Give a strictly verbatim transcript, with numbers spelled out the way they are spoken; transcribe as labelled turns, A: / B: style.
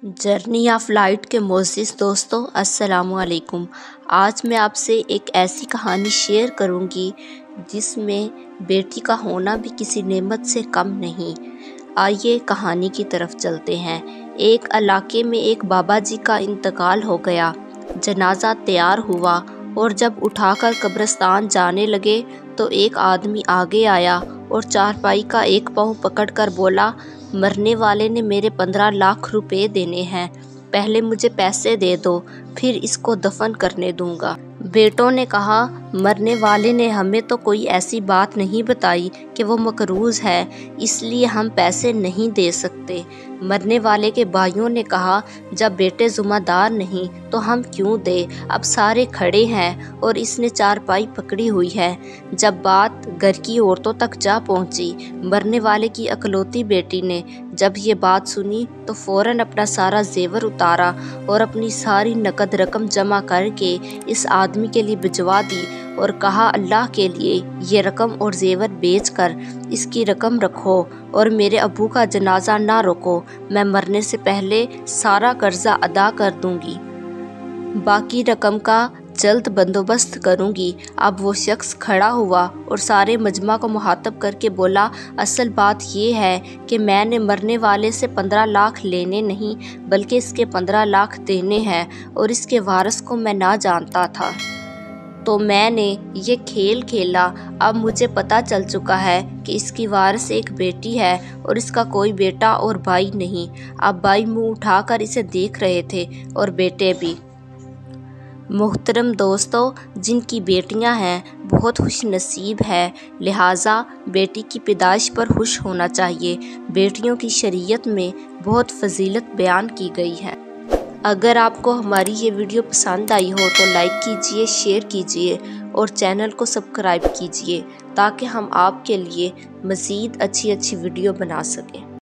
A: Journey of light کے معزز دوستوں، السلام علیکم۔ آج میں آپ سے ایک ایسی کہانی شیئر کروں گی جس میں بیٹی کا ہونا بھی کسی نعمت سے کم نہیں۔ آئیے کہانی کی طرف چلتے ہیں۔ ایک علاقے میں ایک بابا جی کا انتقال ہو گیا۔ جنازہ تیار ہوا اور جب اٹھا کر قبرستان جانے لگے تو ایک آدمی آگے آیا اور چارپائی کا ایک پاؤں پکڑ کر بولا، مرنے والے نے میرے پندرہ لاکھ روپے دینے ہیں، پہلے مجھے پیسے دے دو، پھر اس کو دفن کرنے دوں گا۔ بیٹوں نے کہا، مرنے والے نے ہمیں تو کوئی ایسی بات نہیں بتائی کہ وہ مقروض ہے، اس لیے ہم پیسے نہیں دے سکتے۔ مرنے والے کے بھائیوں نے کہا، جب بیٹے ذمہ دار نہیں تو ہم کیوں دیں، اب سارے کھڑے ہیں اور اس نے چارپائی پکڑی ہوئی ہے۔ جب بات گھر کی عورتوں تک جا پہنچی، مرنے والے کی اکلوتی بیٹی نے جب یہ بات سنی تو فوراً اپنا سارا زیور اتارا اور اپنی ساری نقد رقم جمع کر کے اس آدمی کے لیے بھجوا دی اور کہا، اللہ کے لیے یہ رقم اور زیور بیچ کر اس کی رقم رکھو اور میرے ابو کا جنازہ نہ روکو، میں مرنے سے پہلے سارا قرضہ ادا کر دوں گی، باقی رقم کا جلد بندوبست کروں گی۔ اب وہ شخص کھڑا ہوا اور سارے مجمع کو مخاطب کر کے بولا، اصل بات یہ ہے کہ میں نے مرنے والے سے پندرہ لاکھ لینے نہیں بلکہ اس کے پندرہ لاکھ دینے ہیں اور اس کے وارث کو میں نہ جانتا تھا، تو میں نے یہ کھیل کھیلا۔ اب مجھے پتہ چل چکا ہے کہ اس کی وارث ایک بیٹی ہے اور اس کا کوئی بیٹا اور بھائی نہیں۔ اب بھائی منہ اٹھا کر اسے دیکھ رہے تھے اور بیٹے بھی۔ محترم دوستو، جن کی بیٹیاں ہیں بہت خوش نصیب ہے، لہٰذا بیٹی کی پیدائش پر خوش ہونا چاہیے۔ بیٹیوں کی شریعت میں بہت فضیلت بیان کی گئی ہے۔ اگر آپ کو ہماری یہ ویڈیو پسند آئی ہو تو لائک کیجئے، شیئر کیجئے اور چینل کو سبسکرائب کیجئے تاکہ ہم آپ کے لیے مزید اچھی اچھی ویڈیو بنا سکیں۔